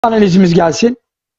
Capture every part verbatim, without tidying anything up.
Analizimiz gelsin.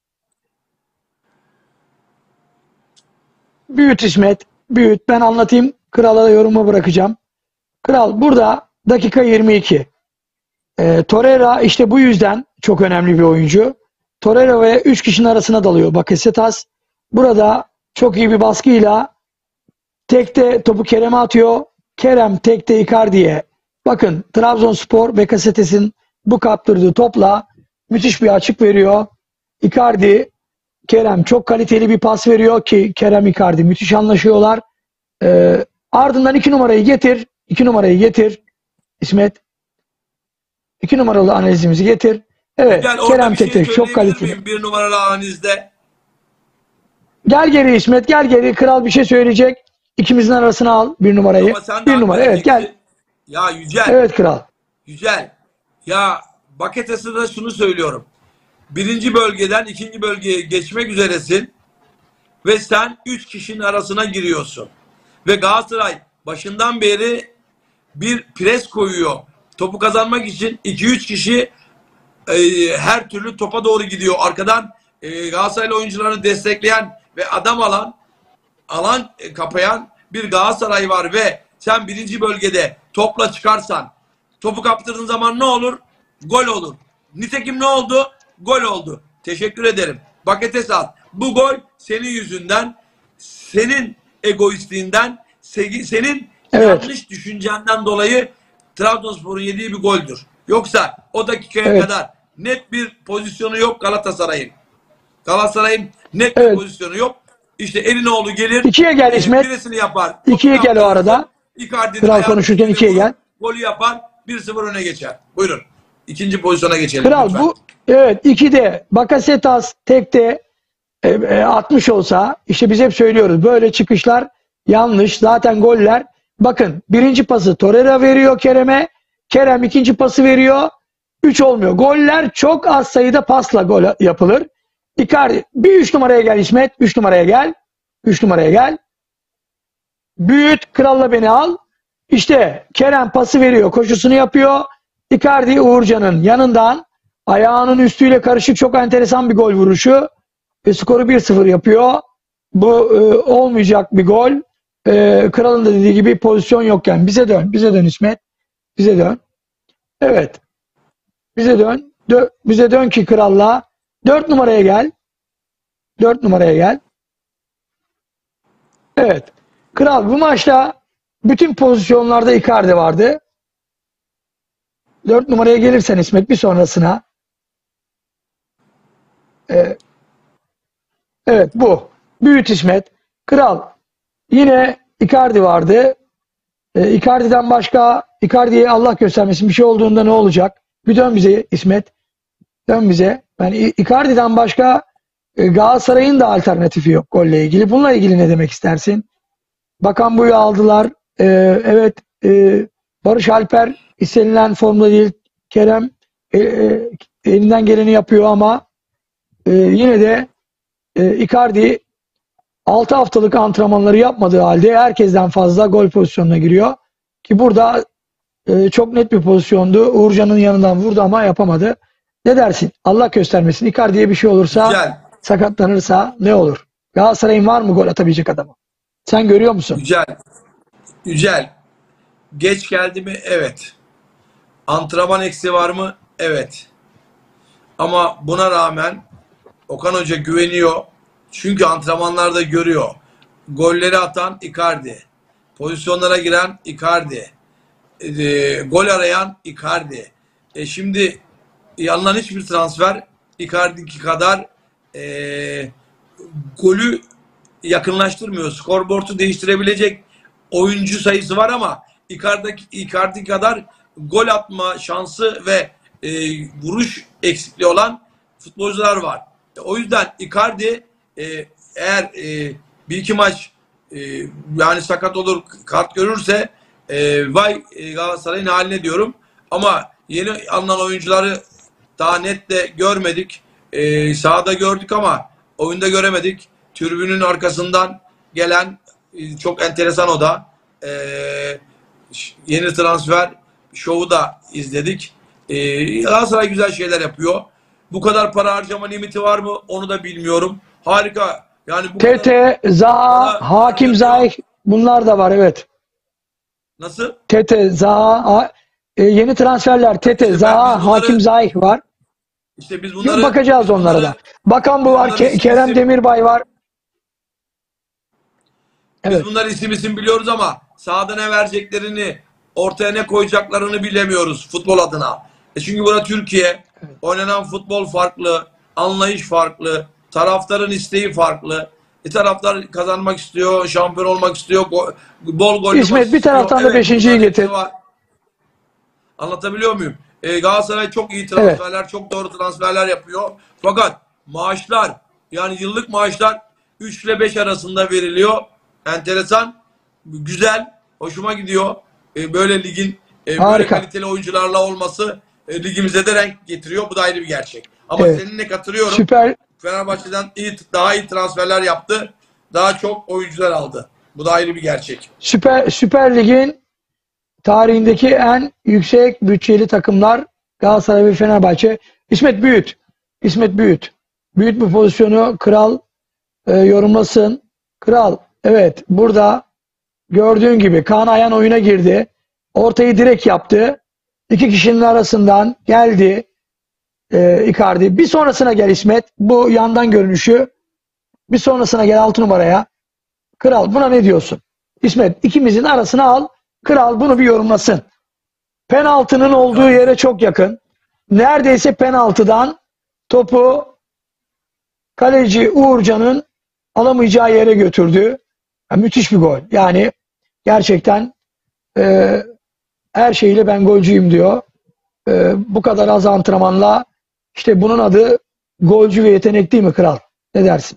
Büyüt İsmet, büyüt. Ben anlatayım. Kral'a da yorumu bırakacağım. Kral burada dakika yirmi iki. E, Torreira işte bu yüzden çok önemli bir oyuncu. Torreira ve üç kişinin arasına dalıyor Bakasetas. Burada çok iyi bir baskıyla tekte topu Kerem'e atıyor. Kerem tekte Icardi'ye. Bakın Trabzonspor Bakasetas'ın bu kaptırdığı topla müthiş bir açık veriyor. Icardi, Kerem çok kaliteli bir pas veriyor ki Kerem Icardi müthiş anlaşıyorlar. Ee, ardından iki numarayı getir. iki numarayı getir. İsmet. iki numaralı analizimizi getir. Evet. Gel, Kerem şey tek çok kaliteli. miyim? Bir numaralı analizde. Gel geri İsmet. Gel geri. Kral bir şey söyleyecek. İkimizin arasına al bir numarayı. Bir numara. Evet gel. Ya Yücel. Evet kral. Yücel. Ya Bakasetas'a da şunu söylüyorum. Birinci bölgeden ikinci bölgeye geçmek üzeresin. Ve sen üç kişinin arasına giriyorsun. Ve Galatasaray başından beri bir pres koyuyor. Topu kazanmak için iki üç kişi e, her türlü topa doğru gidiyor. Arkadan e, Galatasaray oyuncularını destekleyen ve adam alan alan e, kapayan bir Galatasaray var ve sen birinci bölgede topla çıkarsan, topu kaptırdığın zaman ne olur? Gol olur. Nitekim ne oldu? Gol oldu. Teşekkür ederim. Bakasetas, bu gol senin yüzünden, senin egoistliğinden, senin evet. yanlış düşüncenden dolayı Trabzonspor'un yediği bir goldür. Yoksa o dakikaya evet. kadar net bir pozisyonu yok Galatasaray'ın. Galatasaray'ın net evet. bir pozisyonu yok. İşte Elinoğlu gelir. İkiye gel İsmet. Birisini yapar. İkiye gel o arada. Kral konuşurken ikiye gel. Golü yapar. bir sıfır öne geçer. Buyurun. İkinci pozisyona geçelim. Kral lütfen. Bu evet ikide Bakasetas tekte e, e, atmış olsa işte biz hep söylüyoruz böyle çıkışlar yanlış. Zaten goller bakın birinci pası Torreira veriyor Kerem'e. Kerem ikinci pası veriyor. üç olmuyor. Goller çok az sayıda pasla gol yapılır. Icardi bir üç numaraya gel İsmet. üç numaraya gel. üç numaraya gel. Büyüt kralla beni al. İşte Kerem pası veriyor. Koşusunu yapıyor. Icardi Uğurcan'ın yanından ayağının üstüyle karışık çok enteresan bir gol vuruşu. E, skoru bir sıfır yapıyor. Bu e, olmayacak bir gol. E, kralın da dediği gibi pozisyon yokken. Bize dön. Bize dön İsmet. Bize dön. Evet. Bize dön. Dö bize dön ki kralla. dört numaraya gel. dört numaraya gel. Evet. Kral bu maçta bütün pozisyonlarda Icardi vardı. dört numaraya gelirsen İsmet bir sonrasına. Ee, evet bu. Büyüt İsmet. Kral. Yine Icardi vardı. Ee, Icardi'den başka Icardi'ye Allah göstermesin bir şey olduğunda ne olacak? Bir dön bize İsmet. Dön bize. Ben Icardi'den başka e, Galatasaray'ın da alternatifi yok golle ilgili. Bununla ilgili ne demek istersin? Bakan Bu'yu aldılar. Ee, evet e, Barış Alper istenilen formda değil. Kerem e, e, elinden geleni yapıyor ama e, yine de e, Icardi altı haftalık antrenmanları yapmadığı halde herkesten fazla gol pozisyonuna giriyor. Ki burada e, çok net bir pozisyondu. Uğurcan'ın yanından vurdu ama yapamadı. Ne dersin? Allah göstermesin. Icardi'ye bir şey olursa, Güzel. sakatlanırsa ne olur? Galatasaray'ın var mı gol atabilecek adamı? Sen görüyor musun? Yücel. Yücel. Geç geldi mi? Evet. Antrenman eksiği var mı? Evet. Ama buna rağmen Okan Hoca güveniyor. Çünkü antrenmanlarda görüyor. Golleri atan Icardi. Pozisyonlara giren Icardi. E, gol arayan Icardi. E, şimdi yanılan hiçbir transfer Icardi'ki kadar e, golü yakınlaştırmıyor. Skorboardu değiştirebilecek oyuncu sayısı var ama Icardi, Icardi kadar gol atma şansı ve e, vuruş eksikliği olan futbolcular var. E, o yüzden Icardi e, eğer e, bir iki maç e, yani sakat olur, kart görürse e, vay e, Galatasaray'ın haline diyorum. Ama yeni alınan oyuncuları daha net de görmedik. E, sahada gördük ama oyunda göremedik. Tribünün arkasından gelen e, çok enteresan o da. E, yeni transfer şovu da izledik. E, Galatasaray güzel şeyler yapıyor. Bu kadar para harcama limiti var mı? Onu da bilmiyorum. Harika. Yani bu T T, Zaha, kadar Hakim Ziyech bunlar da var, evet. nasıl? T T, Zaha, e, yeni transferler T T, İşte ben, biz Zaha, bunları Hakim Ziyech var. işte biz Yok, bunları bakacağız biz onlara da. bunları Bakan bu biz var, bunları Ke- isim Kerem isim Demirbay var. biz Evet, bunları isim isim biliyoruz ama sahada ne vereceklerini, ortaya ne koyacaklarını bilemiyoruz futbol adına. E çünkü burada Türkiye, oynanan futbol farklı, anlayış farklı, taraftarın isteği farklı. E taraftar kazanmak istiyor, şampiyon olmak istiyor, go- bol gollü maç İsmet bir istiyor. taraftan da Evet, beşinciyi bunların hepsi getir. var. Anlatabiliyor muyum? E, Galatasaray çok iyi Evet, transferler, çok doğru transferler yapıyor. Fakat maaşlar, yani yıllık maaşlar üç ile beş arasında veriliyor. Enteresan, güzel, hoşuma gidiyor. E, böyle ligin e, böyle harika. kaliteli oyuncularla olması e, ligimize de renk getiriyor. Bu da ayrı bir gerçek. Ama Evet, seninle katılıyorum. süper Fenerbahçe'den iyi, daha iyi transferler yaptı. Daha çok oyuncular aldı. Bu da ayrı bir gerçek. süper Süper Lig'in tarihindeki en yüksek bütçeli takımlar Galatasaray ve Fenerbahçe. İsmet büyüt. İsmet büyüt. Büyüt bu pozisyonu. Kral e, yorumlasın. Kral, evet, burada gördüğün gibi Kaan Ayhan oyuna girdi. Ortayı direkt yaptı. İki kişinin arasından geldi e, Icardi. Bir sonrasına gel İsmet. Bu yandan görünüşü. Bir sonrasına gel altı numaraya. Kral, buna ne diyorsun? İsmet, ikimizin arasına al. Kral bunu bir yorumlasın. Penaltının olduğu Yani yere çok yakın. Neredeyse penaltıdan topu kaleci Uğurcan'ın alamayacağı yere götürdü. Ya, müthiş bir gol. Yani gerçekten e, her şeyiyle ben golcüyüm diyor. E, bu kadar az antrenmanla, işte bunun adı golcü ve yetenek değil mi kral? Ne dersin?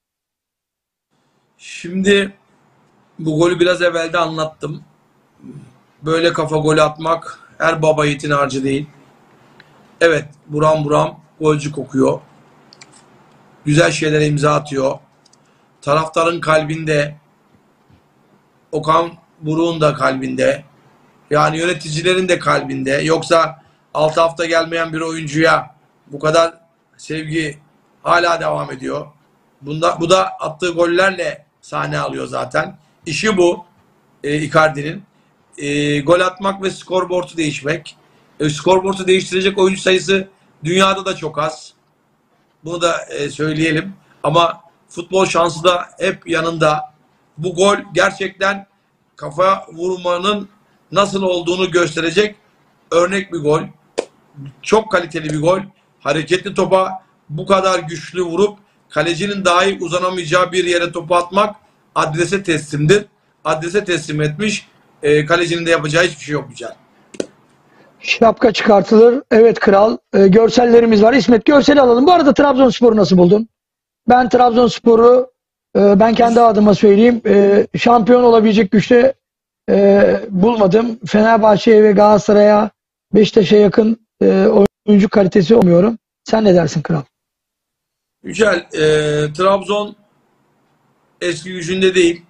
şimdi bu golü biraz evvelde anlattım. Böyle kafa golü atmak her baba yiğidin harcı değil. Evet, buram buram golcü kokuyor. Güzel şeylere imza atıyor. Taraftarın kalbinde, Okan Buruk'un da kalbinde, yani yöneticilerin de kalbinde. Yoksa altı hafta gelmeyen bir oyuncuya bu kadar sevgi hala devam ediyor. Bunda, bu da attığı gollerle sahne alıyor zaten. İşi bu e, Icardi'nin. E, gol atmak ve skorboardu değişmek. E, skorboardu değiştirecek oyuncu sayısı dünyada da çok az. Bunu da e, söyleyelim. Ama futbol şansı da hep yanında. Bu gol gerçekten kafa vurmanın nasıl olduğunu gösterecek örnek bir gol. Çok kaliteli bir gol. Hareketli topa bu kadar güçlü vurup kalecinin dahi uzanamayacağı bir yere topu atmak adrese teslimdir. Adrese teslim etmiş. E, kalecinin de yapacağı hiçbir şey yok Yücel. Şapka çıkartılır. Evet kral. E, görsellerimiz var. İsmet, görseli alalım. Bu arada Trabzonspor'u nasıl buldun? Ben Trabzonspor'u e, ben kendi adıma söyleyeyim. E, şampiyon olabilecek güçte e, bulmadım. Fenerbahçe'ye ve Galatasaray'a, Beşiktaş'a yakın e, oyuncu kalitesi olmuyorum. Sen ne dersin kral? Yücel, e, Trabzon eski gücünde değil.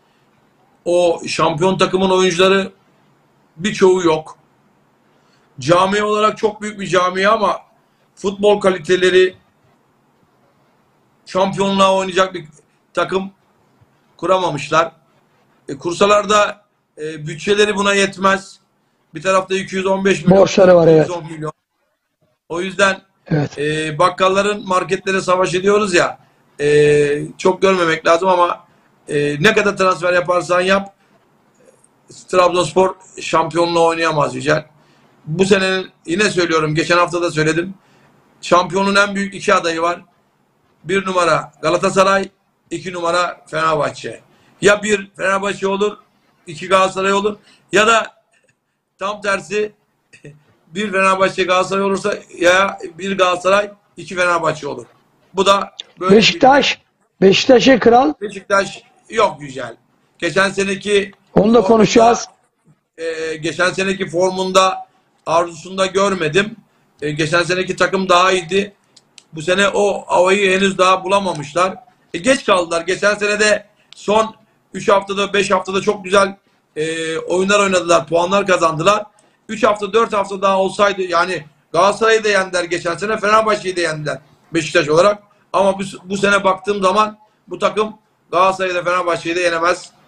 O şampiyon takımın oyuncuları birçoğu yok. Cami olarak çok büyük bir cami ama futbol kaliteleri, şampiyonluğa oynayacak bir takım kuramamışlar. E, kursalar da e, bütçeleri buna yetmez. Bir tarafta iki yüz on beş milyon, Borçları var, iki yüz on evet. milyon. O yüzden Evet. e, bakkalların marketlere savaş ediyoruz ya, e, çok görmemek lazım ama e, ne kadar transfer yaparsan yap, Trabzonspor şampiyonluğa oynayamaz Yücel. Bu senenin, yine söylüyorum, geçen hafta da söyledim, şampiyonun en büyük iki adayı var. Bir numara Galatasaray, iki numara Fenerbahçe. Ya bir Fenerbahçe olur, iki Galatasaray olur, ya da tam tersi bir Fenerbahçe Galatasaray olursa ya bir Galatasaray, iki Fenerbahçe olur. Bu da böyle Beşiktaş. Beşiktaş'ı kral. bir Beşiktaş yok Yücel. Geçen seneki Onu da konuşacağız. e, geçen seneki formunda, arzusunda görmedim. E, geçen seneki takım daha iyiydi. Bu sene o havayı henüz daha bulamamışlar. E, geç kaldılar. Geçen sene de son üç haftada, beş haftada çok güzel e, oyunlar oynadılar. Puanlar kazandılar. üç hafta, dört hafta daha olsaydı, yani Galatasaray'ı da yendiler geçen sene. Fenerbahçe'yi de yendiler Beşiktaş olarak. Ama bu, bu sene baktığım zaman bu takım Galatasaray'ı da Fenerbahçe'yi de yenemez.